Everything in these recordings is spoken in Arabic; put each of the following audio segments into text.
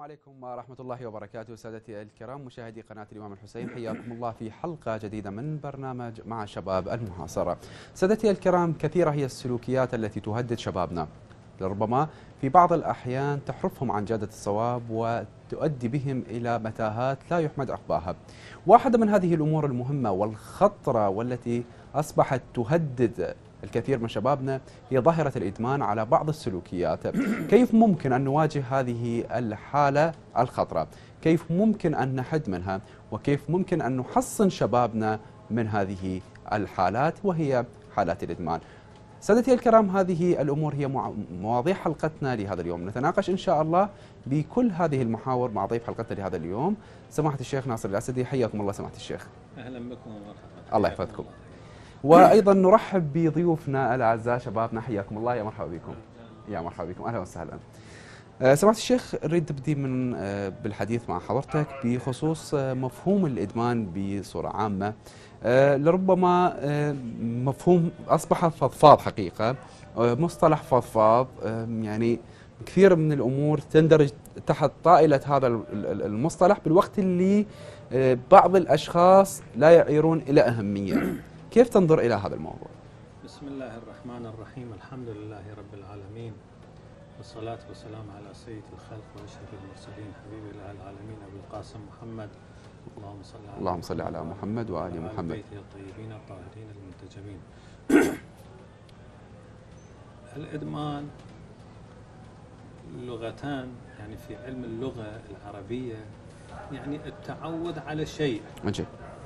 عليكم ورحمة الله وبركاته. سادتي الكرام مشاهدي قناة الإمام الحسين، حياكم الله في حلقة جديدة من برنامج مع شباب المحاصرة. سادتي الكرام، كثيرة هي السلوكيات التي تهدد شبابنا، لربما في بعض الأحيان تحرفهم عن جادة الصواب وتؤدي بهم إلى متاهات لا يحمد عقباها. واحدة من هذه الأمور المهمة والخطرة والتي أصبحت تهدد الكثير من شبابنا هي ظاهرة الإدمان على بعض السلوكيات. كيف ممكن أن نواجه هذه الحالة الخطرة؟ كيف ممكن أن نحد منها؟ وكيف ممكن أن نحصن شبابنا من هذه الحالات وهي حالات الإدمان؟ سادتي الكرام، هذه الأمور هي مواضيع حلقتنا لهذا اليوم. نتناقش إن شاء الله بكل هذه المحاور مع ضيف حلقتنا لهذا اليوم سماحة الشيخ ناصر الأسدي. حياكم الله سماحة الشيخ. أهلا بكم ومرحبا. الله يحفظكم. وأيضا نرحب بضيوفنا الأعزاء شبابنا، حياكم الله، يا مرحبا بكم. يا مرحبا بكم، أهلا وسهلا. سماحة الشيخ، نريد تبدي بالحديث مع حضرتك بخصوص مفهوم الإدمان بصورة عامة. لربما مفهوم أصبح فضفاض حقيقة، مصطلح فضفاض، يعني كثير من الأمور تندرج تحت طائلة هذا المصطلح، بالوقت اللي بعض الأشخاص لا يعيرون إلى أهمية. كيف تنظر إلى هذا الموضوع؟ بسم الله الرحمن الرحيم، الحمد لله رب العالمين، والصلاة والسلام على سيد الخلق وأشرف المرسلين حبيب الله العالمين أبي القاسم محمد. اللهم صل على محمد وآل محمد بيته الطيبين الطاهرين المنتجبين. الإدمان لغتان، يعني في علم اللغة العربية يعني التعود على شيء. أجل.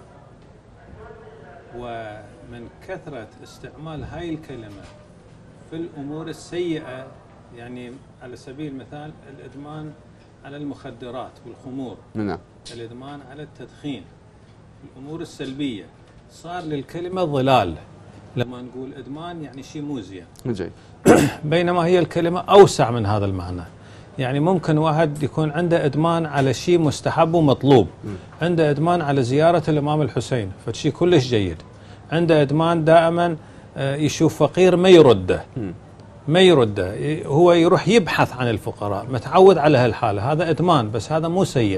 ومن كثرة استعمال هاي الكلمة في الأمور السيئة، يعني على سبيل المثال الإدمان على المخدرات والخمور، نعم، الإدمان على التدخين، الأمور السلبية، صار للكلمة ظلال. لما نقول إدمان يعني شيء مو زين، بينما هي الكلمة أوسع من هذا المعنى. يعني ممكن واحد يكون عنده إدمان على شيء مستحب ومطلوب، عنده إدمان على زيارة الإمام الحسين فشيء كلش جيد، عنده إدمان دائما يشوف فقير ما يرده، هو يروح يبحث عن الفقراء، متعود على هالحالة، هذا إدمان، بس هذا مو سيء.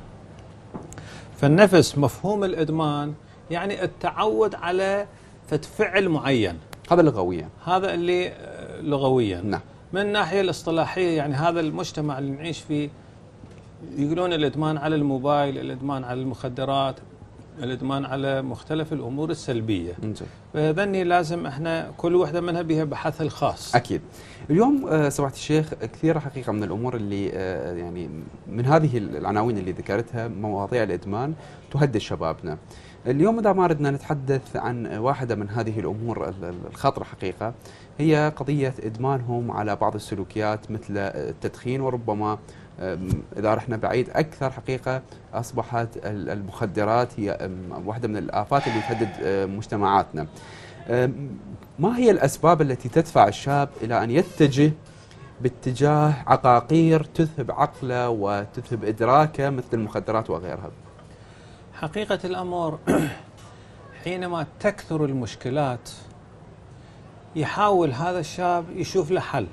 فالنفس مفهوم الإدمان يعني التعود على فعل معين، هذا لغويا، هذا اللي لغويا. نعم. من الناحية الاصطلاحية يعني هذا المجتمع اللي نعيش فيه يقولون الإدمان على الموبايل، الإدمان على المخدرات، الإدمان على مختلف الأمور السلبية. فهذني لازم احنا كل وحدة منها بها بحثها الخاص. أكيد. اليوم سماحة الشيخ كثير حقيقة من الأمور اللي يعني من هذه العناوين اللي ذكرتها مواضيع الإدمان تهدد شبابنا. اليوم إذا ما ردنا نتحدث عن واحدة من هذه الأمور الخطرة حقيقة، هي قضية إدمانهم على بعض السلوكيات مثل التدخين، وربما إذا رحنا بعيد أكثر حقيقة أصبحت المخدرات هي واحدة من الآفات اللي تهدد مجتمعاتنا. ما هي الأسباب التي تدفع الشاب إلى أن يتجه باتجاه عقاقير تذهب عقله وتذهب إدراكه مثل المخدرات وغيرها؟ حقيقة الأمر حينما تكثر المشكلات يحاول هذا الشاب يشوف له حل.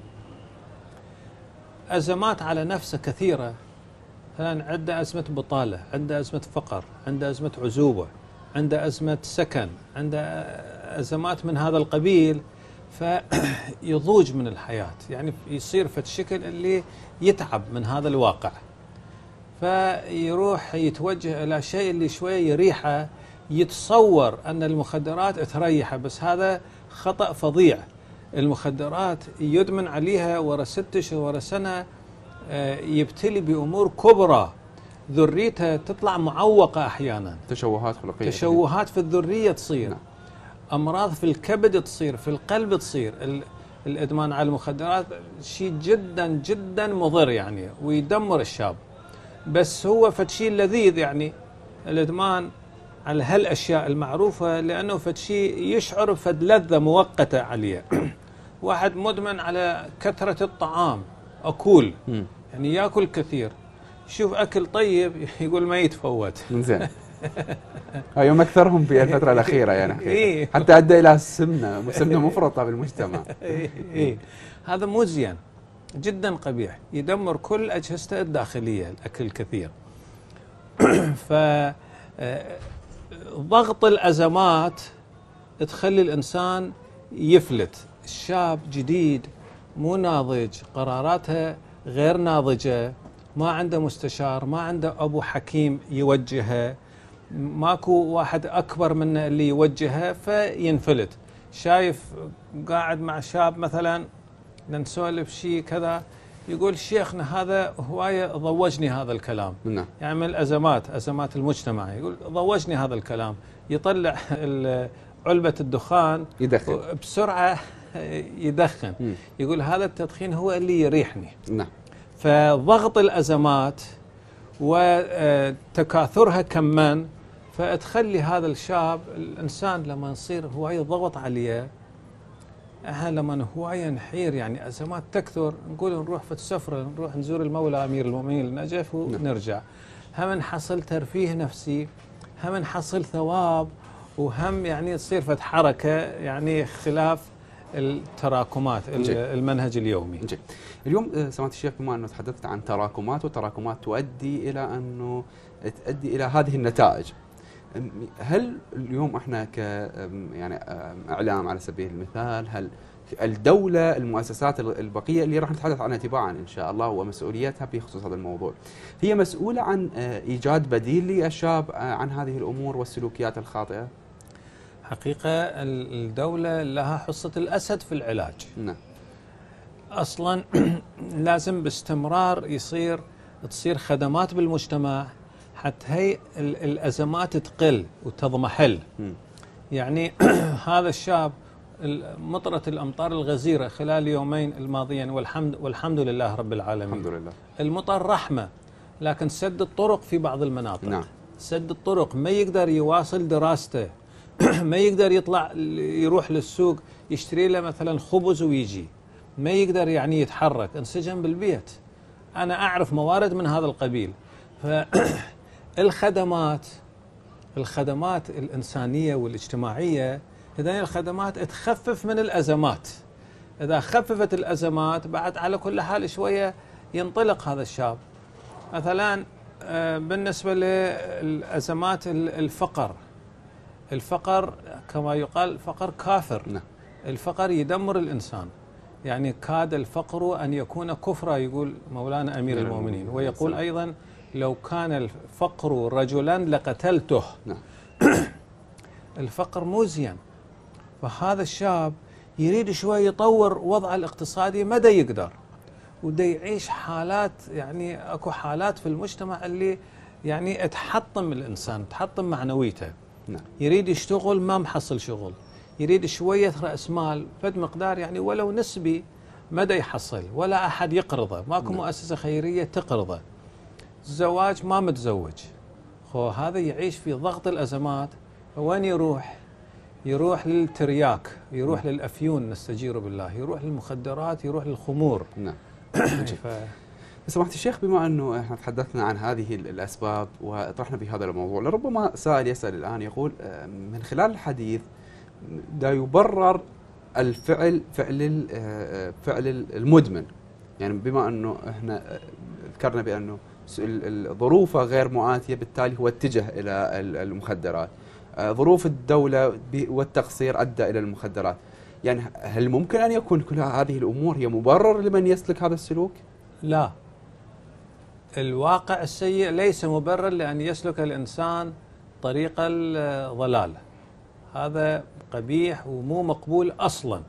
أزمات على نفسه كثيرة، مثلا عنده أزمة بطالة، عنده أزمة فقر، عنده أزمة عزوبة، عنده أزمة سكن، عنده أزمات من هذا القبيل، فيضوج من الحياة، يعني يصير في الشكل اللي يتعب من هذا الواقع، فيروح يتوجه إلى شيء اللي شوية يريحه، يتصور أن المخدرات تريحه، بس هذا خطأ فظيع. المخدرات يدمن عليها ورا 6 أشهر ورا سنة يبتلي بأمور كبرى، ذريتها تطلع معوقة أحيانا، تشوهات خلقية، تشوهات في الذرية تصير، نعم. أمراض في الكبد تصير، في القلب تصير. الإدمان على المخدرات شيء جدا جدا مضر يعني، ويدمر الشاب. بس هو فشي لذيذ يعني الإدمان على هالأشياء المعروفة، لأنه فشي يشعر فد لذة مؤقتة عليه. واحد مدمن على كثرة الطعام، أكل، يعني يأكل كثير، يشوف أكل طيب يقول ما يتفوت. زين. يوم أكثرهم في الفترة الأخيرة يعني حتى أدى إلى سمنة مفرطة بالمجتمع. هذا مو زين. جدا قبيح، يدمر كل أجهزته الداخلية، الأكل الكثير. فضغط الأزمات تخلي الإنسان يفلت. الشاب جديد مو ناضج، قراراته غير ناضجة، ما عنده مستشار، ما عنده أبو حكيم يوجهه، ماكو واحد أكبر منه اللي يوجهه، فينفلت. شايف قاعد مع شاب مثلا نسولف شيء كذا، يقول شيخنا هذا هواية ضوجني هذا الكلام، نعم. يعمل أزمات المجتمع، يقول ضوجني هذا الكلام، يطلع علبة الدخان يدخن بسرعة، يدخن. يقول هذا التدخين هو اللي يريحني. نعم. فضغط الأزمات وتكاثرها كمان فتخلي هذا الشاب، الإنسان لما يصير هواية ضغط عليه، لما هواية نحير، يعني أزمات تكثر، نقول نروح في السفرة، نروح نزور المولى أمير المؤمنين النجف ونرجع، هم نحصل ترفيه نفسي، هم نحصل ثواب، وهم يعني تصير فت حركة، يعني خلاف التراكمات المنهج اليومي. جي. اليوم سمعت الشيخ بما أنه تحدثت عن تراكمات، وتراكمات تؤدي إلى أنه تؤدي إلى هذه النتائج، هل اليوم احنا يعني اعلام على سبيل المثال، هل الدولة، المؤسسات البقية اللي راح نتحدث عنها تباعا ان شاء الله ومسؤوليتها في خصوص هذا الموضوع، هي مسؤولة عن ايجاد بديل للشاب عن هذه الامور والسلوكيات الخاطئة؟ حقيقة الدولة لها حصة الاسد في العلاج. نعم. اصلا لازم باستمرار تصير خدمات بالمجتمع حتى هي الأزمات تقل وتضمحل. يعني هذا الشاب مطرة الأمطار الغزيرة خلال يومين الماضيين، والحمد لله رب العالمين، الحمد لله، المطر رحمة، لكن سد الطرق في بعض المناطق. نعم. سد الطرق، ما يقدر يواصل دراسته، ما يقدر يطلع يروح للسوق يشتري له مثلا خبز ويجي، ما يقدر يعني يتحرك، انسجن بالبيت. أنا أعرف موارد من هذا القبيل. الخدمات الإنسانية والاجتماعية، هذين الخدمات تخفف من الأزمات. إذا خففت الأزمات بعد على كل حال شوية ينطلق هذا الشاب. مثلا بالنسبة للأزمات الفقر كما يقال فقر كافر. نعم. الفقر يدمر الإنسان، يعني كاد الفقر أن يكون كفرا، يقول مولانا أمير المؤمنين، ويقول أيضا لو كان الفقر رجلا لقتلته. نعم. الفقر مو زين. فهذا الشاب يريد شوي يطور وضعه الاقتصادي، مدى يقدر، وده يعيش حالات، يعني اكو حالات في المجتمع اللي يعني تحطم الانسان، تحطم معنويته. نعم. يريد يشتغل ما محصل شغل، يريد شوية رأس مال فد مقدار يعني ولو نسبي، مدى يحصل، ولا أحد يقرضه، ماكو مؤسسة خيرية تقرضه، الزواج ما متزوج. هذا يعيش في ضغط الأزمات، وين يروح للترياك، يروح للأفيون نستجير بالله، يروح للمخدرات، يروح للخمور. نعم. سمحت الشيخ، بما أنه احنا تحدثنا عن هذه الأسباب وطرحنا بهذا الموضوع، لربما سائل يسأل الآن يقول من خلال الحديث دا يبرر فعل المدمن، يعني بما أنه احنا ذكرنا بأنه ظروفه غير مواتية، بالتالي هو اتجه إلى المخدرات، ظروف الدولة والتقصير أدى إلى المخدرات، يعني هل ممكن أن يكون كل هذه الأمور هي مبرر لمن يسلك هذا السلوك؟ لا، الواقع السيء ليس مبرر لأن يسلك الإنسان طريق الضلال، هذا قبيح ومو مقبول أصلا.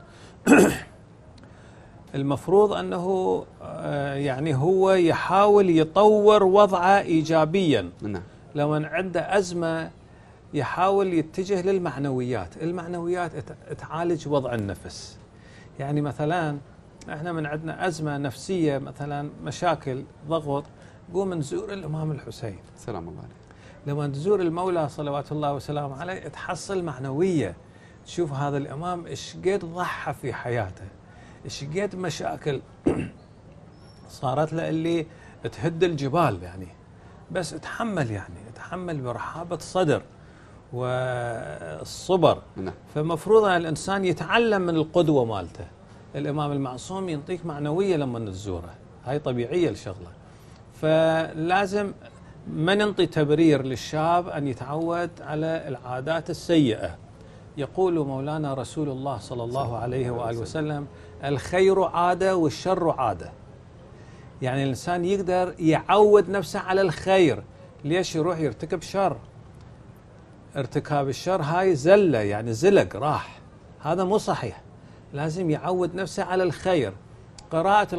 المفروض أنه يعني هو يحاول يطور وضعه إيجابيا. نعم. لما عنده أزمة يحاول يتجه للمعنويات، المعنويات تعالج وضع النفس. يعني مثلا احنا من عندنا أزمة نفسية، مثلا مشاكل ضغط، قوم نزور الإمام الحسين سلام الله عليه. لما تزور المولى صلوات الله وسلامه عليه تحصل معنوية، تشوف هذا الإمام إيش قد ضحى في حياته، إيش قد مشاكل صارت له اللي تهد الجبال، يعني بس تحمل برحابة صدر والصبر. نعم. فمفروض أن الإنسان يتعلم من القدوة مالته، الإمام المعصوم ينطيك معنوية لما تزوره، هاي طبيعية الشغلة. فلازم ما ننطي تبرير للشاب أن يتعود على العادات السيئة. يقول مولانا رسول الله صلى الله عليه وآله وسلم: الخير عادة والشر عادة. يعني الإنسان يقدر يعود نفسه على الخير. ليش يروح يرتكب شر؟ ارتكاب الشر هاي زلة، يعني زلق راح، هذا مو صحيح. لازم يعود نفسه على الخير. قراءة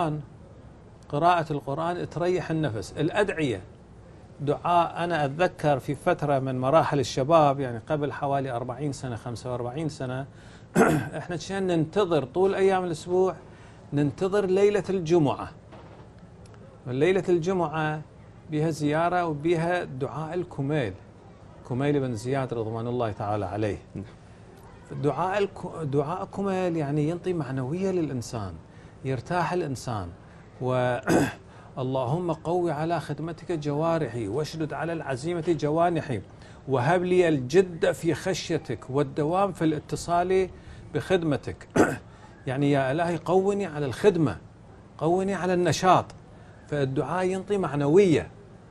القرآن تريح النفس. الأدعية، دعاء. أنا أتذكر في فترة من مراحل الشباب، يعني قبل حوالي 40 سنة 45 سنة احنا كنا ننتظر طول أيام الأسبوع، ننتظر ليلة الجمعة. ليلة الجمعة بها زيارة وبها دعاء الكميل، كميل بن زياد رضوان الله تعالى عليه. دعاء كميل يعني ينطي معنوية للإنسان، يرتاح الإنسان. اللهم قوي على خدمتك جوارحي واشدد على العزيمة جوانحي وهب لي الجد في خشيتك والدوام في الاتصال بخدمتك. يعني يا إلهي قوني على الخدمة، قوني على النشاط. فالدعاء ينطي معنوية.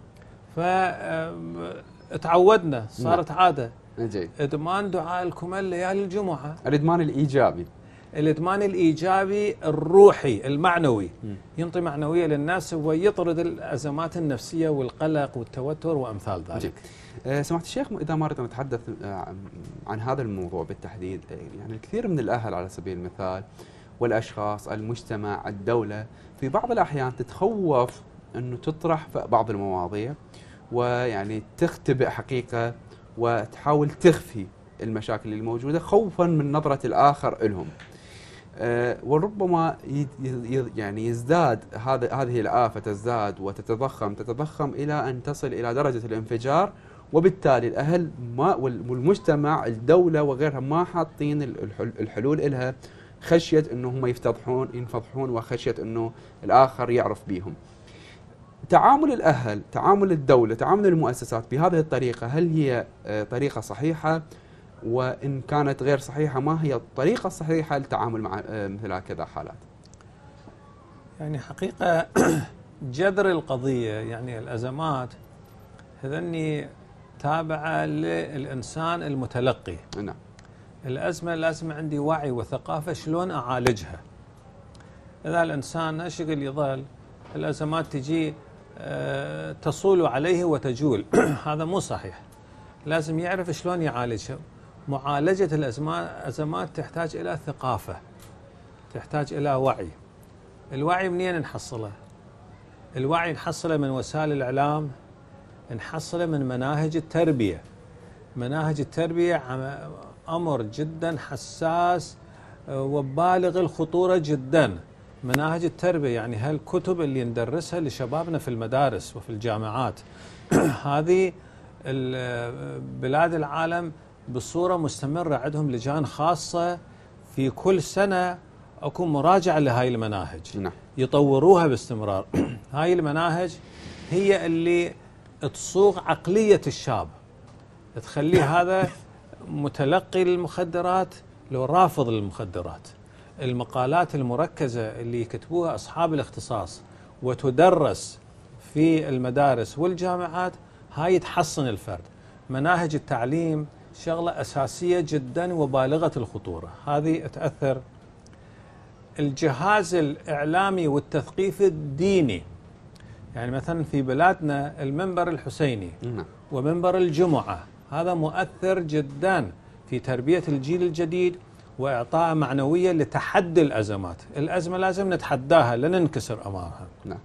فتعودنا، صارت عادة. إدمان دعاء الكمل ليالي الجمعة. الإدمان الإيجابي، الإدمان الإيجابي الروحي المعنوي ينطي معنوية للناس ويطرد الأزمات النفسية والقلق والتوتر وأمثال ذلك. سمعت الشيخ، إذا ما أردنا نتحدث عن هذا الموضوع بالتحديد، يعني الكثير من الأهل على سبيل المثال والأشخاص، المجتمع، الدولة، في بعض الأحيان تتخوف أنه تطرح بعض المواضيع ويعني تختبئ حقيقة وتحاول تخفي المشاكل الموجودة خوفا من نظرة الآخر لهم. وربما يعني يزداد هذه الآفة، تزداد وتتضخم إلى أن تصل إلى درجة الانفجار، وبالتالي الأهل والمجتمع، الدولة وغيرها ما حاطين الحلول لها، خشية أنهم ينفضحون وخشية أنه الآخر يعرف بيهم. تعامل الأهل، تعامل الدولة، تعامل المؤسسات بهذه الطريقة، هل هي طريقة صحيحة؟ وإن كانت غير صحيحة، ما هي الطريقة الصحيحة للتعامل مع مثل هكذا حالات؟ يعني حقيقة جذر القضية، يعني الأزمات هذني تابعة للإنسان المتلقي. نعم. الأزمة لازم عندي وعي وثقافة شلون أعالجها. إذا الإنسان أشغل يظل الأزمات تجي تصول عليه وتجول هذا مو صحيح. لازم يعرف شلون يعالجها. معالجة الأزمات تحتاج إلى ثقافة، تحتاج إلى وعي. الوعي منين نحصله؟ الوعي نحصله من وسائل الإعلام، نحصله من مناهج التربية. مناهج التربية أمر جدا حساس وبالغ الخطورة جدا. مناهج التربية يعني هالكتب اللي ندرسها لشبابنا في المدارس وفي الجامعات هذه بلاد العالم بصورة مستمرة عندهم لجان خاصة في كل سنة أكون مراجعة لهاي المناهج. نعم. يطوروها باستمرار. هاي المناهج هي اللي تصوغ عقلية الشاب، تخليه هذا متلقي للمخدرات لو رافض للمخدرات. المقالات المركزة اللي يكتبوها أصحاب الاختصاص وتدرس في المدارس والجامعات هاي تحصن الفرد. مناهج التعليم شغلة أساسية جدا وبالغة الخطورة، هذه تأثر. الجهاز الإعلامي والتثقيفي الديني، يعني مثلا في بلادنا المنبر الحسيني ومنبر الجمعة، هذا مؤثر جدا في تربية الجيل الجديد وإعطاء معنوية لتحدي الأزمات. الأزمة لازم نتحداها، لا ننكسر أمامها.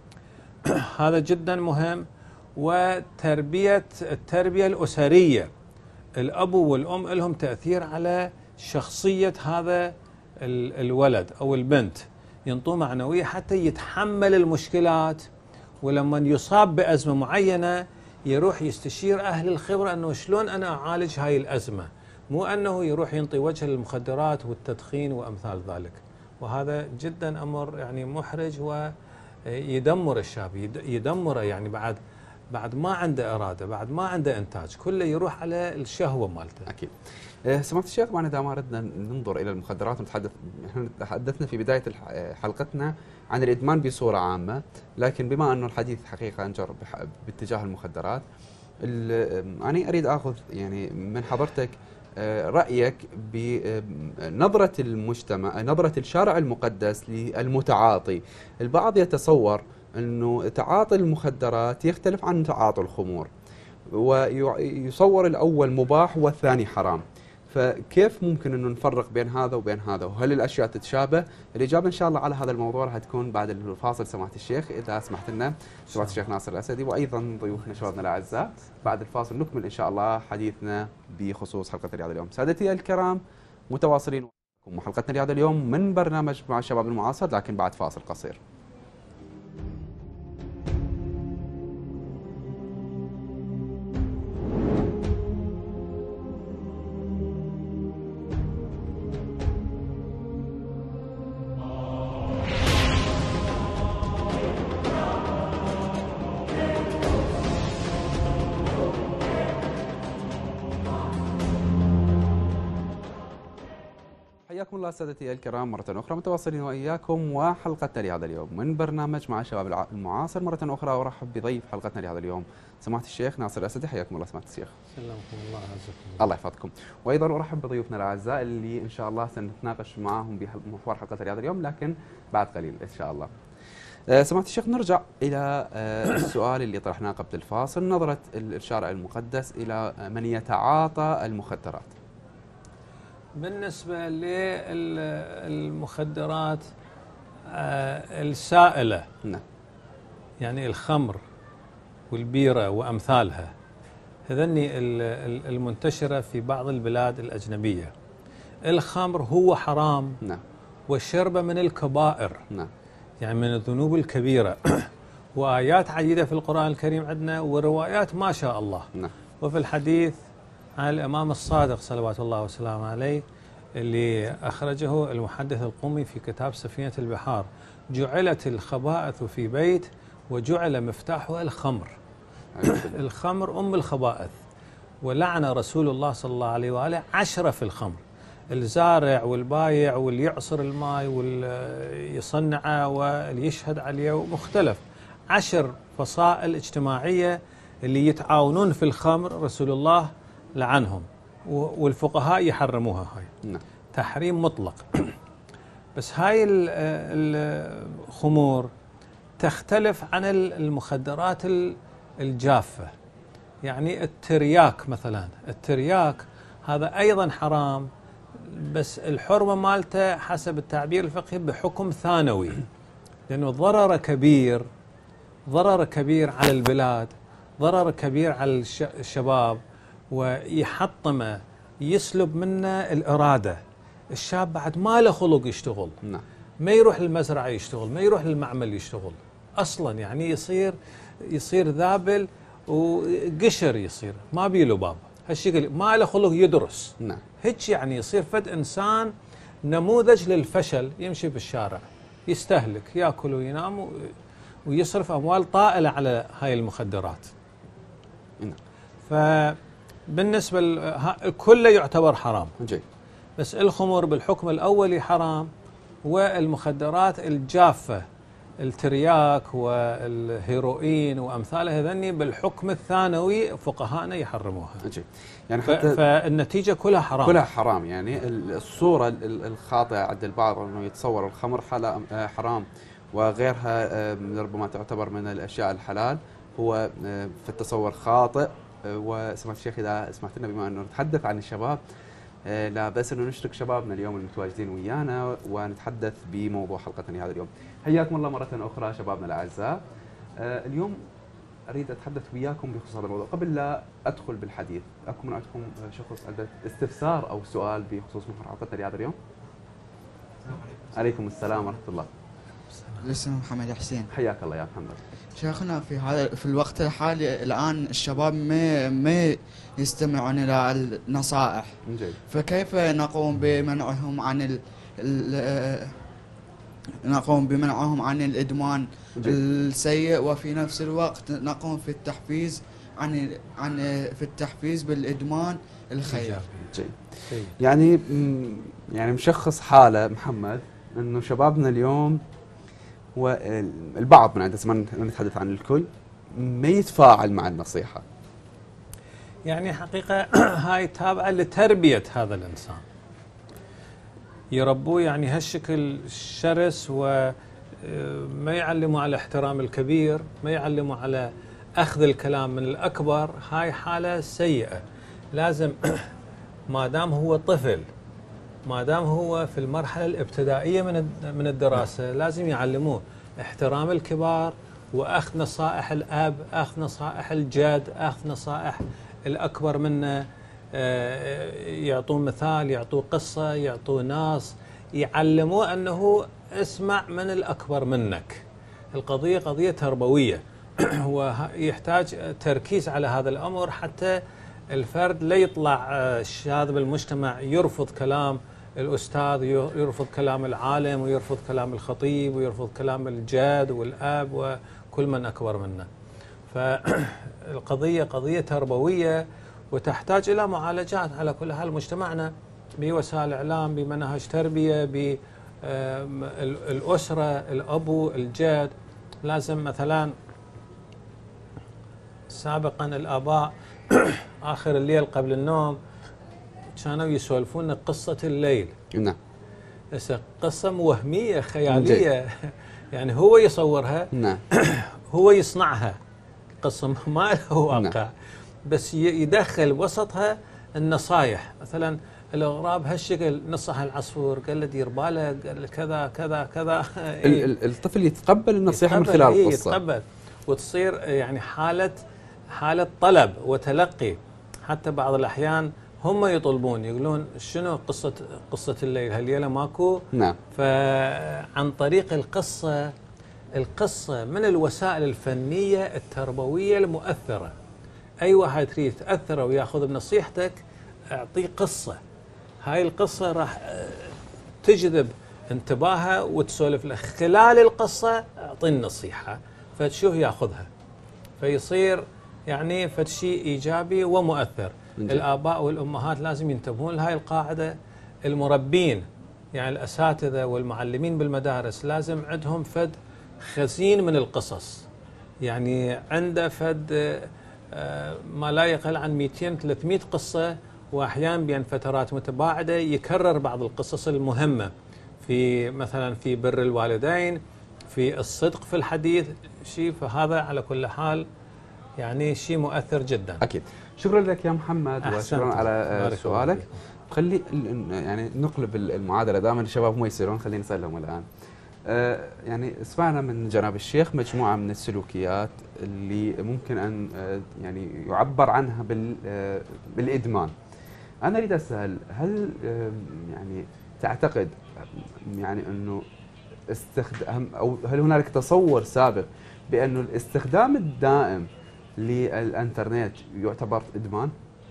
هذا جدا مهم. التربية الأسرية، الأب والأم لهم تأثير على شخصية هذا الولد أو البنت، ينطوه معنوية حتى يتحمل المشكلات، ولما يصاب بأزمة معينة يروح يستشير أهل الخبرة أنه شلون أنا أعالج هاي الأزمة، مو أنه يروح ينطي وجه للمخدرات والتدخين وأمثال ذلك. وهذا جدا أمر يعني محرج ويدمر الشاب، يدمره. يعني بعد بعد ما عنده إرادة، بعد ما عنده إنتاج، كله يروح على الشهوة مالته. أكيد. سمعت الشيخ، طبعا إذا ما ردنا ننظر إلى المخدرات ونتحدث، احنا تحدثنا في بداية حلقتنا عن الإدمان بصورة عامة، لكن بما أنه الحديث حقيقة انجر باتجاه المخدرات، أنا أريد أخذ يعني من حضرتك رأيك بنظرة المجتمع، نظرة الشارع المقدس للمتعاطي. البعض يتصور أنه تعاطي المخدرات يختلف عن تعاطي الخمور، ويصور الأول مباح والثاني حرام، فكيف ممكن أنه نفرق بين هذا وبين هذا، وهل الأشياء تتشابه؟ الإجابة إن شاء الله على هذا الموضوع راح تكون بعد الفاصل سماحة الشيخ، إذا سمحت لنا سماحة الشيخ ناصر الأسدي، وأيضا ضيوفنا شبابنا الأعزاء. بعد الفاصل نكمل إن شاء الله حديثنا بخصوص حلقة رياض اليوم. سادتي الكرام، متواصلين معكم حلقتنا رياض اليوم من برنامج مع الشباب المعاصر، لكن بعد فاصل قصير. حياكم الله سادتي الكرام مرة أخرى، متواصلين وإياكم وحلقتنا لهذا اليوم من برنامج مع الشباب المعاصر. مرة أخرى أرحب بضيف حلقتنا لهذا اليوم سماحة الشيخح ناصر الأسدي. حياكم الله سماحة الشيخ. سلامكم الله، عزكم الله يحفظكم. وأيضا أرحب بضيوفنا الأعزاء اللي إن شاء الله سنتناقش معهم بمحور حلقة رياض اليوم، لكن بعد قليل إن شاء الله. سماحة الشيخ، نرجع إلى السؤال اللي طرحناه قبل الفاصل، نظرة الشارع المقدس إلى من يتعاطى المخدرات. بالنسبة للمخدرات السائلة، نعم، يعني الخمر والبيرة وأمثالها، هذني المنتشرة في بعض البلاد الأجنبية. الخمر هو حرام، نعم، والشرب من الكبائر، نعم، يعني من الذنوب الكبيرة. وآيات عديدة في القرآن الكريم عندنا، وروايات ما شاء الله. نعم. وفي الحديث عن الإمام الصادق صلوات الله وسلامه عليه اللي أخرجه المحدث القومي في كتاب سفينة البحار: جعلت الخبائث في بيت وجعل مفتاحها الخمر. الخمر أم الخبائث، ولعن رسول الله صلى الله عليه وآله 10 في الخمر: الزارع والبايع واللي يعصر الماء واللي يصنعه واللي يشهد عليه، ومختلف 10 فصائل اجتماعية اللي يتعاونون في الخمر رسول الله لعنهم، والفقهاء يحرموها. هاي نعم. تحريم مطلق. بس هاي الخمور تختلف عن المخدرات الجافة. يعني الترياك مثلا، الترياك هذا أيضا حرام، بس الحرمة مالته حسب التعبير الفقهي بحكم ثانوي، لأنه ضرر كبير، ضرر كبير على البلاد، ضرر كبير على الشباب، ويحطمه، يسلب منه الإرادة. الشاب بعد ما له خلق يشتغل، نعم، ما يروح للمزرعة يشتغل، ما يروح للمعمل يشتغل أصلا، يعني يصير ذابل وقشر، يصير ما بيله باب هالشكل، ما له خلق يدرس. نعم. هيك يعني يصير فد إنسان نموذج للفشل، يمشي بالشارع يستهلك، يأكل وينام ويصرف أموال طائلة على هاي المخدرات. نعم. فبالنسبة كله يعتبر حرام. جيد. بس الخمر بالحكم الأولي حرام، والمخدرات الجافة الترياك والهيروين وأمثالها هذني بالحكم الثانوي فقهاءنا يحرموها. جيد. يعني حتى فالنتيجة كلها حرام. كلها حرام. يعني الصورة الخاطئة عند البعض أنه يتصور الخمر حرام وغيرها ربما تعتبر من الأشياء الحلال، هو في التصور خاطئ. وسمعت الشيخ إذا سمحت لنا بما أنه نتحدث عن الشباب، لا بأس أنه نشرك شبابنا اليوم المتواجدين ويانا ونتحدث بموضوع حلقتنا هذا اليوم. حياكم الله مرة أخرى شبابنا الأعزاء. اليوم أريد أتحدث وياكم بخصوص هذا الموضوع. قبل لا أدخل بالحديث، أكون عندكم شخص عنده استفسار أو سؤال بخصوص محور حلقتنا لهذا اليوم؟ عليكم السلام ورحمة الله. اسمي محمد حسين. حياك الله يا محمد. شيخنا، في الوقت الحالي الآن الشباب ما يستمعون إلى النصائح. جيد. فكيف نقوم بمنعهم عن نقوم بمنعهم عن الإدمان السيء، وفي نفس الوقت نقوم في التحفيز في التحفيز بالإدمان الخير. جيد. يعني مشخص حالة محمد انه شبابنا اليوم والبعض من عندنا ما نتحدث عن الكل ما يتفاعل مع النصيحة. يعني حقيقة هاي تابعة لتربية هذا الإنسان، يربوه يعني هالشكل شرس، وما يعلموا على احترام الكبير، ما يعلموا على أخذ الكلام من الأكبر. هاي حالة سيئة. لازم ما دام هو طفل، ما دام هو في المرحلة الابتدائية من الدراسة، لازم يعلموه احترام الكبار وأخذ نصائح الأب، أخذ نصائح الجد، أخذ نصائح الأكبر منه. يعطوه مثال، يعطوه قصة، يعطوه ناس، يعلموه أنه اسمع من الأكبر منك. القضية قضية تربوية ويحتاج تركيز على هذا الأمر حتى الفرد لا يطلع شاذ بالمجتمع، يرفض كلام الأستاذ، يرفض كلام العالم، ويرفض كلام الخطيب، ويرفض كلام الجاد والأب وكل من أكبر منه. فالقضية قضية تربوية وتحتاج إلى معالجات. على كل حال مجتمعنا بوسائل إعلام، بمناهج تربية، بالأسرة، الأبو، الجد. لازم مثلا سابقا الآباء آخر الليل قبل النوم كانوا يسولفون قصة الليل. نعم. قصة وهمية خيالية يعني هو يصورها. نعم. هو يصنعها، قصة ما لها واقع. نعم. بس يدخل وسطها النصايح. مثلا الغراب هالشكل نصح العصفور، قال له دير بالك، قال له كذا كذا كذا. الطفل يتقبل النصيحة من خلال القصة. يتقبل، وتصير يعني حالة طلب وتلقي. حتى بعض الأحيان هم يطلبون، يقولون شنو قصة الليل هالليلة ماكو؟ نعم. فعن طريق القصة من الوسائل الفنية التربوية المؤثرة. أي واحد تريد تأثره ويأخذ بنصيحتك، أعطيه قصة. هاي القصة راح تجذب انتباهه وتسولف له. خلال القصة أعطيه النصيحة فتشوف يأخذها، فيصير يعني فشيء إيجابي ومؤثر. الآباء والأمهات لازم ينتبهون لهاي القاعدة. المربين يعني الأساتذة والمعلمين بالمدارس لازم عندهم فد خزين من القصص. يعني عنده فد ما لا يقل عن 200-300 قصة، وأحيانا بين فترات متباعدة يكرر بعض القصص المهمة، في مثلا في بر الوالدين، في الصدق في الحديث شيء. فهذا على كل حال يعني شيء مؤثر جدا. أكيد. شكرا لك يا محمد، وشكرا على سؤالك. خلي يعني نقلب المعادلة. دائما الشباب هم يصيرون، خلينا نسألهم الآن. يعني سمعنا من جناب الشيخ مجموعة من السلوكيات اللي ممكن أن يعني يعبر عنها بالإدمان. أنا أريد أسأل، هل يعني تعتقد يعني أنه استخدام، أو هل هنالك تصور سابق بأنه الاستخدام الدائم للإنترنت يعتبر إدمان؟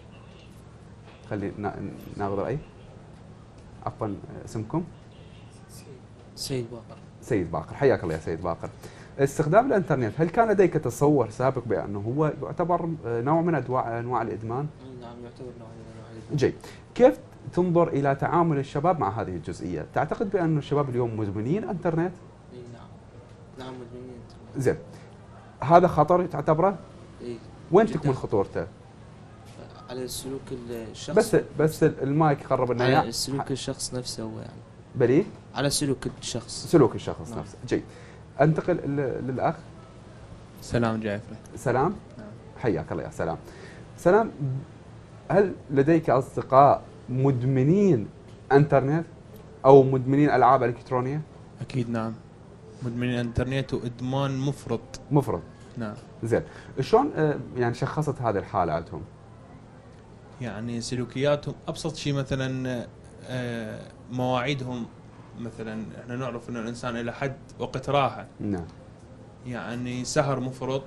خلينا ناخذ رأي. عفوا، اسمكم؟ سيد باقر. سيد باقر، حياك الله يا سيد باقر. استخدام الانترنت، هل كان لديك تصور سابق بانه هو يعتبر نوع من انواع الادمان؟ نعم، يعتبر نوع من انواع الادمان. جيد. كيف تنظر الى تعامل الشباب مع هذه الجزئيه؟ تعتقد بان الشباب اليوم مدمنين انترنت؟ اي نعم. نعم مدمنين انترنت. زين. هذا خطر تعتبره؟ اي. وين تكمن خطورته؟ على السلوك الشخص. بس المايك قرب لنا. على سلوك الشخص نفسه هو يعني. بلي؟ على سلوك الشخص. سلوك الشخص نعم. نفسه. جيد. انتقل للاخ. سلام جعفر. سلام. نعم. حياك الله يا سلام. سلام، هل لديك اصدقاء مدمنين انترنت او مدمنين العاب الكترونيه؟ اكيد نعم، مدمنين انترنت وادمان مفرط. نعم. زين، شلون يعني شخصت هذه الحاله عندهم؟ يعني سلوكياتهم ابسط شيء، مثلا مواعيدهم. مثلا احنا نعرف ان الانسان الى حد وقت راحه. نعم. يعني سهر مفرط،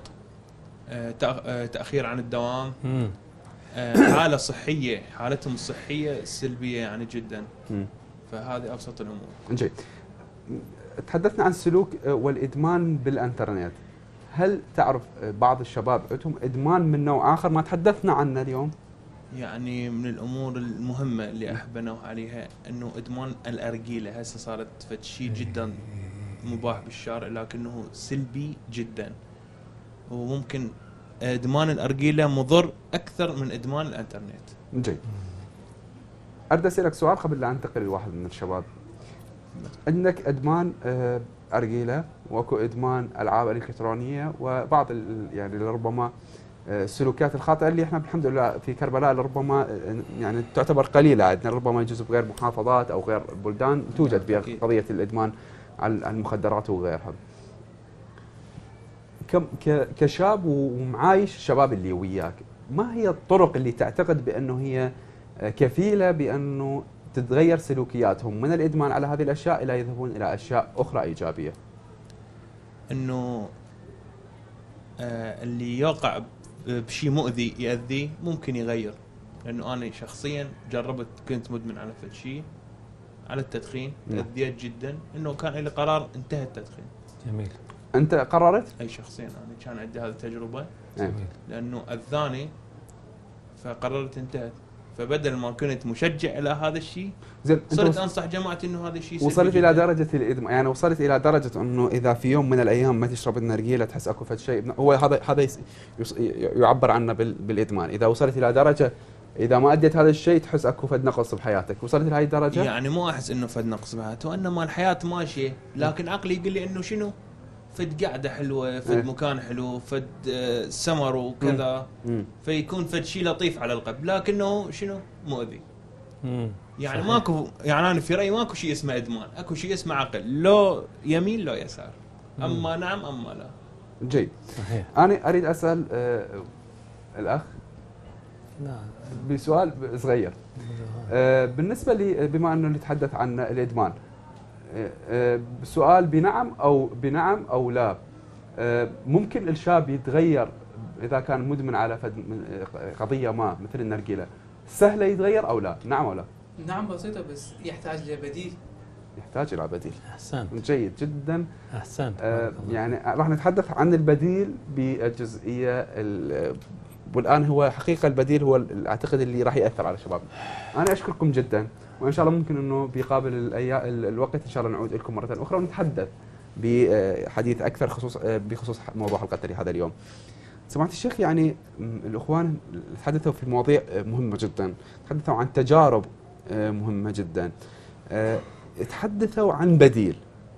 تاخير عن الدوام، حاله صحيه، حالتهم الصحيه سلبيه يعني جدا. فهذه ابسط الامور. جيد. تحدثنا عن السلوك والادمان بالانترنت، هل تعرف بعض الشباب عندهم ادمان من نوع اخر ما تحدثنا عنه اليوم؟ يعني من الامور المهمه اللي احب انوه عليها انه ادمان الارجيله هسه صارت فد شيء جدا مباح بالشارع لكنه سلبي جدا، وممكن ادمان الارجيله مضر اكثر من ادمان الانترنت. جيد. اريد اسالك سؤال قبل لا انتقل لواحد من الشباب. عندك ادمان ارجيله، واكو ادمان العاب الكترونيه، وبعض يعني ربما السلوكيات الخاطئه اللي احنا الحمد لله في كربلاء لربما يعني تعتبر قليله عندنا، ربما يجوز بغير محافظات او غير بلدان توجد بها قضيه الادمان على المخدرات وغيرها. كشاب ومعايش الشباب اللي وياك، ما هي الطرق اللي تعتقد بانه هي كفيله بانه تتغير سلوكياتهم من الادمان على هذه الاشياء الى يذهبون الى اشياء اخرى ايجابيه؟ انه اللي يقع بشيء مؤذي يأذيه ممكن يغير، لانه انا شخصيا جربت، كنت مدمن على فد شيء، على التدخين، تأذيت جدا، انه كان لي قرار انتهى التدخين. جميل. انت قررت؟ اي شخصيا انا كان عندي هذه التجربه، جميل، لانه اذاني فقررت انتهت. فبدل ما كنت مشجع الى هذا الشيء صرت انصح جماعتي انه هذا الشيء وصلت الى درجه الادمان، يعني وصلت الى درجه انه اذا في يوم من الايام ما تشرب النرجيله تحس اكو فد شيء، هو هذا يعبر عنه بالادمان. اذا وصلت الى درجه اذا ما اديت هذا الشيء تحس اكو فد نقص بحياتك، وصلت لهي الدرجه؟ يعني مو احس انه فد نقص بحياته، وانما الحياه ماشيه، لكن عقلي يقول لي انه شنو؟ فد قعده حلوه، فد مكان حلو، فد سمر وكذا، فيكون فد شيء لطيف على القلب، لكنه شنو؟ مؤذي. يعني صحيح. ماكو، يعني انا في رايي ماكو شيء اسمه ادمان، اكو شيء اسمه عقل، لو يمين لو يسار، اما نعم اما لا. جيد. صحيح. انا اريد اسال الاخ بسؤال صغير. بالنسبه لي بما انه نتحدث عن الادمان، سؤال بنعم او لا، ممكن الشاب يتغير اذا كان مدمن على قضيه ما مثل النرجيله، سهله يتغير او لا؟ نعم او لا؟ نعم بسيطه، بس يحتاج لبديل. يحتاج الى بديل. احسنت. جيد جدا. احسنت. يعني راح نتحدث عن البديل بالجزئيه والان هو حقيقه البديل هو اعتقد اللي راح ياثر على الشباب. انا اشكركم جدا، وان شاء الله ممكن انه بقابل الوقت ان شاء الله نعود لكم مره اخرى ونتحدث بحديث اكثر بخصوص موضوع حلقتنا لهذا اليوم. سمعت الشيخ، يعني الاخوان تحدثوا في مواضيع مهمه جدا، تحدثوا عن تجارب مهمه جدا، تحدثوا عن بديل.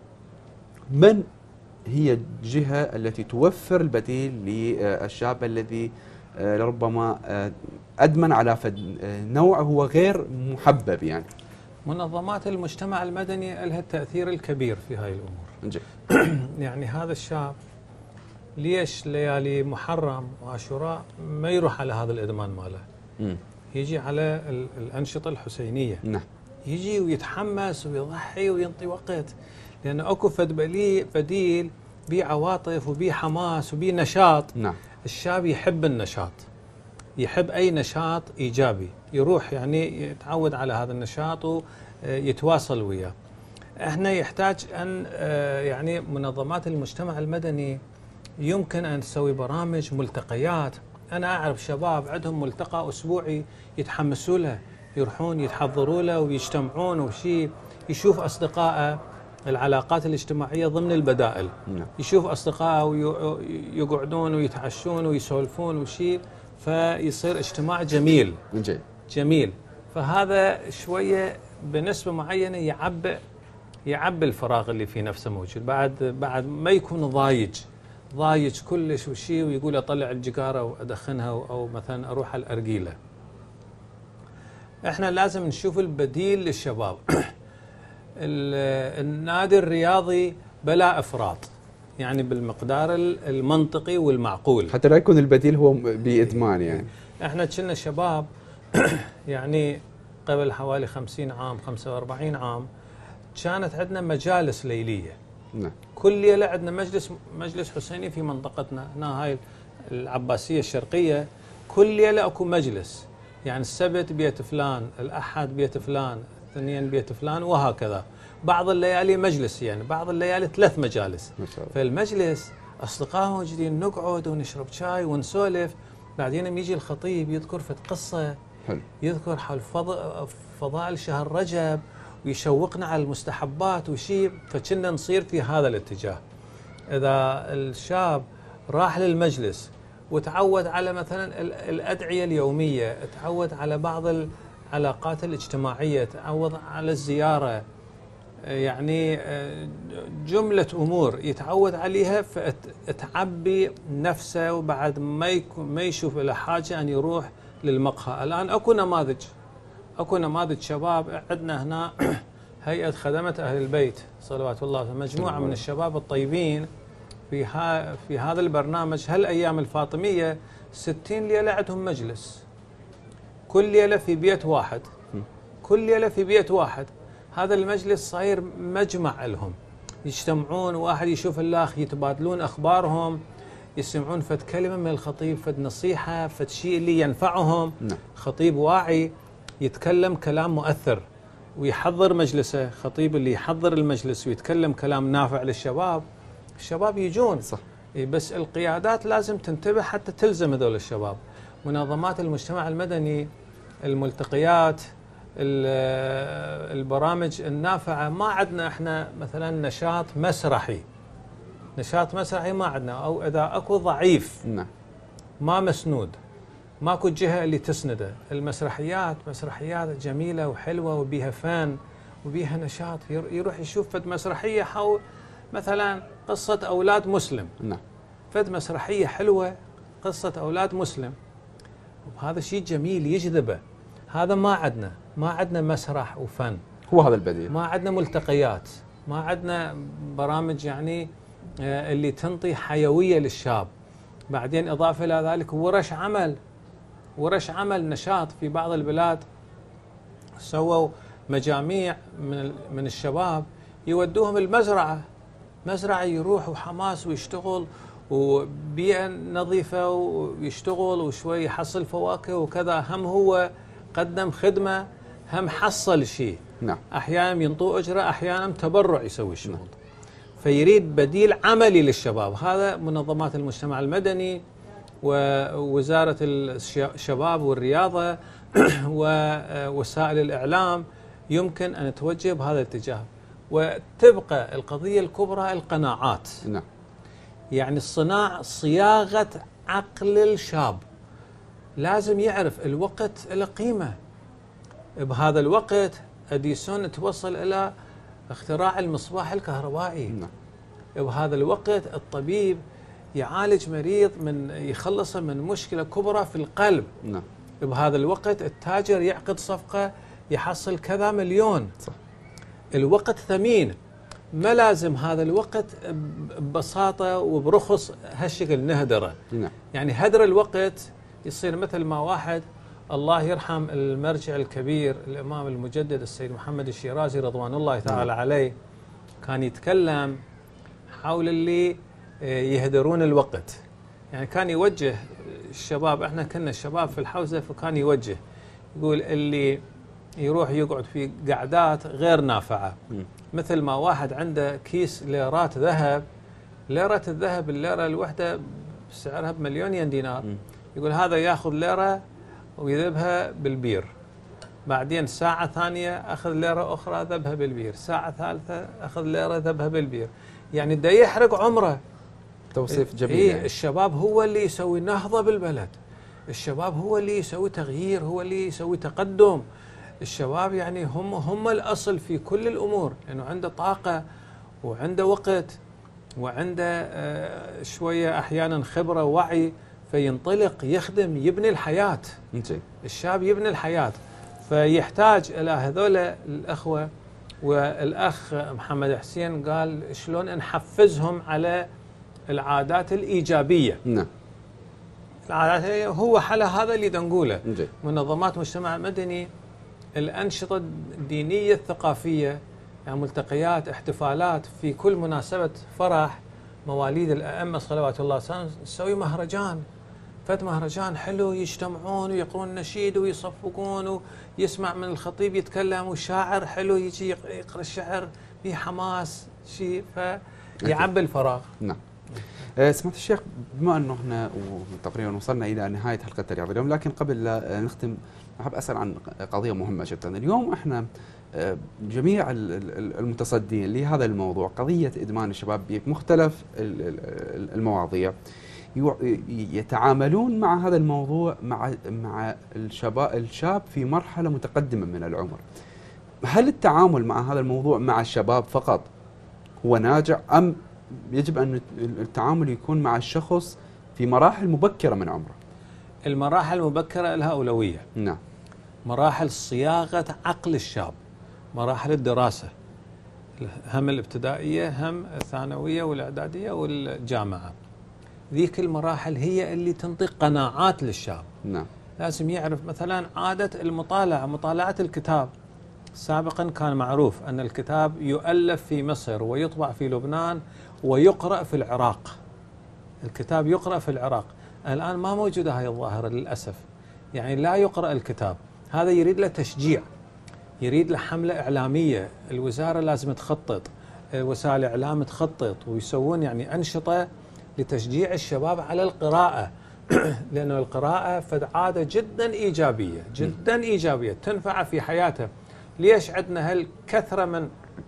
من هي الجهه التي توفر البديل للشاب الذي لربما ادمن على نوع هو غير محبب؟ يعني منظمات المجتمع المدني لها التاثير الكبير في هاي الامور. يعني هذا الشاب ليش ليالي محرم وعاشوراء ما يروح على هذا الادمان ماله؟ يجي على الانشطه الحسينيه. نعم. يجي ويتحمس ويضحي وينطي وقت، لان اكو بديل بيه عواطف وبيه حماس وبيه نشاط. نعم. الشاب يحب النشاط، يحب اي نشاط ايجابي، يروح يعني يتعود على هذا النشاط ويتواصل وياه. احنا يحتاج ان يعني منظمات المجتمع المدني يمكن ان تسوي برامج، ملتقيات. انا اعرف شباب عندهم ملتقى اسبوعي يتحمسوا له، يروحون يتحضروا له ويجتمعون وشي، يشوف اصدقائه، العلاقات الاجتماعيه ضمن البدائل. يشوف اصدقائه ويقعدون ويتعشون ويسولفون وشي، فيصير اجتماع جميل. جميل. فهذا شويه بنسبه معينه يعبي الفراغ اللي في نفسه موجود، بعد ما يكون ضايج كلش وشي، ويقول اطلع الجيجاره وادخنها او مثلا اروح على الارجيله. احنا لازم نشوف البديل للشباب. النادي الرياضي بلا افراط، يعني بالمقدار المنطقي والمعقول، حتى لا يكون البديل هو بادمان. يعني احنا كنا شباب يعني قبل حوالي 50 عام 45 عام كانت عندنا مجالس ليليه. نعم. كل ليله عندنا مجلس حسيني في منطقتنا هنا، هاي العباسيه الشرقيه، كل ليله اكو مجلس، يعني السبت بيت فلان، الاحد بيت فلان، الاثنين بيت فلان، وهكذا. بعض الليالي مجلس، يعني بعض الليالي 3 مجالس. فالمجلس أصدقاء موجودين، نقعد ونشرب شاي ونسولف، بعدين يجي الخطيب يذكر في قصة، يذكر حول فضائل شهر رجب ويشوقنا على المستحبات وشيء، فكنا نصير في هذا الاتجاه. إذا الشاب راح للمجلس وتعود على مثلا الأدعية اليومية، تعود على بعض العلاقات الاجتماعية، تعود على الزيارة، يعني جملة أمور يتعود عليها، فتعبي نفسه، وبعد ما يشوف له حاجة أن يروح للمقهى. الآن أكو نماذج شباب عندنا هنا هيئة خدمة أهل البيت صلوات الله، مجموعة من الشباب الطيبين في هذا البرنامج هالأيام الفاطمية 60 ليلة عندهم مجلس، كل ليلة في بيت واحد، كل ليلة في بيت واحد. هذا المجلس صاير مجمع لهم، يجتمعون، واحد يشوف الآخر، يتبادلون أخبارهم، يسمعون فد كلمة من الخطيب، فد نصيحة، فد شيء اللي ينفعهم. خطيب واعي يتكلم كلام مؤثر ويحضر مجلسه، خطيب اللي يحضر المجلس ويتكلم كلام نافع للشباب، الشباب يجون. صح. بس القيادات لازم تنتبه حتى تلزم هذول الشباب. منظمات المجتمع المدني، الملتقيات، البرامج النافعة، ما عندنا احنا مثلا نشاط مسرحي ما عندنا، او اذا اكو ضعيف ما مسنود، ماكو جهة اللي تسنده. المسرحيات مسرحيات جميلة وحلوة وبيها فن وبيها نشاط، يروح يشوف فد مسرحية حول مثلا قصة أولاد مسلم، فد مسرحية حلوة قصة أولاد مسلم، وهذا شيء جميل يجذبه. هذا ما عندنا مسرح وفن، هو هذا البديل. ما عندنا ملتقيات، ما عندنا برامج يعني اللي تنطي حيوية للشاب. بعدين إضافة إلى ذلك ورش عمل نشاط. في بعض البلاد سووا مجاميع من الشباب يودوهم المزرعة، مزرعة يروح وحماس ويشتغل وبيئة نظيفة ويشتغل وشوي يحصل فواكه وكذا، هم هو قدم خدمة، هم حصل شيء. أحيانا ينطوه أجرة، أحيانا تبرع يسوي الشغل. فيريد بديل عملي للشباب. هذا منظمات المجتمع المدني ووزارة الشباب والرياضة ووسائل الإعلام يمكن أن توجه بهذا الاتجاه. وتبقى القضية الكبرى القناعات. يعني صياغة عقل الشاب، لازم يعرف الوقت له قيمة. بهذا الوقت أديسون توصل إلى اختراع المصباح الكهربائي. بهذا الوقت الطبيب يعالج مريض يخلصه من مشكلة كبرى في القلب. بهذا الوقت التاجر يعقد صفقة يحصل كذا مليون. صح. الوقت ثمين، ما لازم هذا الوقت ببساطة وبرخص هالشكل نهدره. يعني هدر الوقت يصير مثل ما واحد، الله يرحم المرجع الكبير الإمام المجدد السيد محمد الشيرازي رضوان الله تعالى عليه، كان يتكلم حول اللي يهدرون الوقت. يعني كان يوجه الشباب، احنا كنا الشباب في الحوزة، فكان يوجه يقول اللي يروح يقعد في قعدات غير نافعة، مثل ما واحد عنده كيس ليرات ذهب، ليرة الذهب الليرة الوحدة سعرها ب1,000,000 دينار، يقول هذا ياخذ ليرة ويذبها بالبير، بعدين ساعة ثانية أخذ ليرة أخرى ذبها بالبير، ساعة ثالثة أخذ ليرة ذبها بالبير. يعني دا يحرق عمره. توصيف جميل. يعني الشباب هو اللي يسوي نهضة بالبلد، الشباب هو اللي يسوي تغيير، هو اللي يسوي تقدم. الشباب يعني هم الأصل في كل الأمور، لأنه عنده طاقة وعنده وقت وعنده شوية أحيانا خبرة ووعي، فينطلق يخدم يبني الحياة. الشاب يبني الحياة، فيحتاج إلى هذول الأخوة. والأخ محمد حسين قال شلون نحفزهم على العادات الإيجابية. العادات هو حل هذا اللي نقوله. منظمات مجتمع مدني، الأنشطة الدينية الثقافية، يعني ملتقيات، احتفالات، في كل مناسبة فرح مواليد الأئمة صلوات الله عليهم نسوي مهرجان، فت مهرجان حلو، يجتمعون ويقرون نشيد ويصفقون ويسمع من الخطيب يتكلم، وشاعر حلو يجي يقرأ الشعر في حماس شيء فيعبي الفراغ. نعم. سمعت الشيخ، بما انه احنا تقريبا وصلنا الى نهايه حلقه رياض اليوم، لكن قبل لا نختم احب اسال عن قضيه مهمه جدا. اليوم احنا جميع المتصدين لهذا الموضوع، قضيه ادمان الشباب بمختلف المواضيع، يتعاملون مع هذا الموضوع مع الشاب في مرحله متقدمه من العمر. هل التعامل مع هذا الموضوع مع الشباب فقط هو ناجع، ام يجب ان التعامل يكون مع الشخص في مراحل مبكره من عمره؟ المراحل المبكره لها اولويه. نعم. مراحل صياغه عقل الشاب، مراحل الدراسه، هم الابتدائيه هم الثانويه والاعداديه والجامعه. ذيك المراحل هي اللي تنطي قناعات للشاب. نعم. لازم يعرف مثلا عاده المطالعه، مطالعه الكتاب. سابقا كان معروف أن الكتاب يؤلف في مصر ويطبع في لبنان ويقرأ في العراق. الكتاب يقرأ في العراق. الآن ما موجودة هاي الظاهرة للأسف، يعني لا يقرأ الكتاب. هذا يريد له تشجيع، يريد له حملة إعلامية. الوزارة لازم تخطط، وسائل الإعلام تخطط ويسوون يعني أنشطة لتشجيع الشباب على القراءة. لأنه القراءة فد عادة جدا إيجابية، جدا إيجابية تنفع في حياته. ليش عندنا هالكثرة من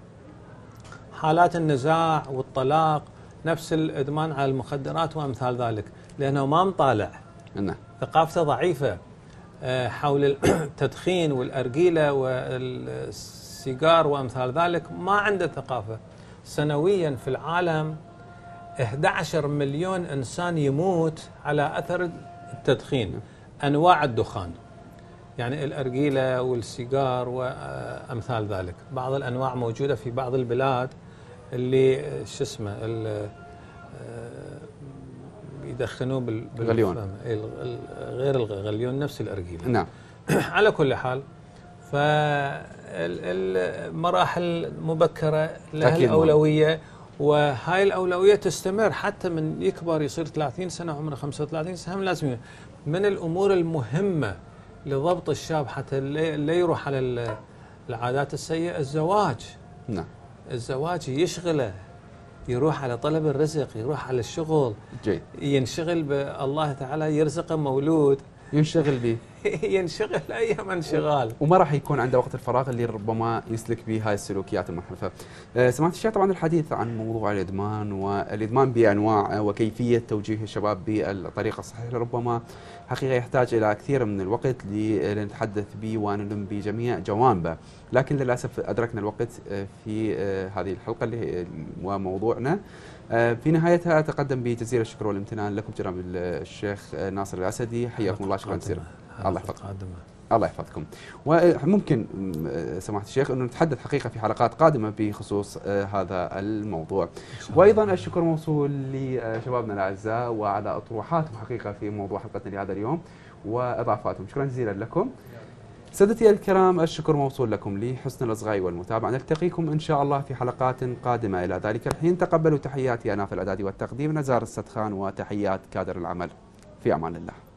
حالات النزاع والطلاق، نفس الإدمان على المخدرات وأمثال ذلك؟ لأنه ما مطالع، ثقافته ضعيفة حول التدخين والأرجيلة والسيجار وأمثال ذلك، ما عنده ثقافة. سنويا في العالم 11 مليون إنسان يموت على أثر التدخين، أنواع الدخان، يعني الأرجيلة والسيجار وأمثال ذلك. بعض الأنواع موجودة في بعض البلاد اللي شو اسمه يدخنوه بالغليون، غير الغليون، نفس الأرجيلة. نعم. على كل حال، فالمراحل المبكرة لها الأولوية، وهاي الأولوية تستمر حتى من يكبر يصير 30 سنة، عمره 35 سنة. هم لازم من الأمور المهمة لضبط الشاب حتى لا يروح على العادات السيئة الزواج. نعم. الزواج يشغله، يروح على طلب الرزق، يروح على الشغل. جيد. ينشغل بالله تعالى، يرزقه مولود ينشغل به. ينشغل أيما انشغال، وما راح يكون عنده وقت الفراغ اللي ربما يسلك به هاي السلوكيات المنحرفة. سمعت الشيخ طبعا الحديث عن موضوع الإدمان، والإدمان بأنواعه وكيفية توجيه الشباب بالطريقة الصحيحة ربما حقيقة يحتاج إلى كثير من الوقت لنتحدث به ونلم بجميع جوانبه، لكن للأسف أدركنا الوقت في هذه الحلقة اللي وموضوعنا. في نهايتها أتقدم بجزيل الشكر والامتنان لكم جناب الشيخ ناصر الأسدي، حياكم الله، شكرا جزيلا. الله يحفظكم. الله يحفظكم. وممكن سماحة الشيخ أنه نتحدث حقيقة في حلقات قادمة بخصوص هذا الموضوع. وأيضا الشكر موصول لشبابنا الأعزاء وعلى أطروحاتهم حقيقة في موضوع حلقتنا لهذا اليوم وإضافاتهم، شكرا جزيلا لكم. سادتي الكرام، الشكر موصول لكم لحسن الإصغاء والمتابعة. نلتقيكم إن شاء الله في حلقات قادمة. إلى ذلك الحين تقبلوا تحياتي أنا في الإعداد والتقديم نزار السدخان، وتحيات كادر العمل. في أمان الله.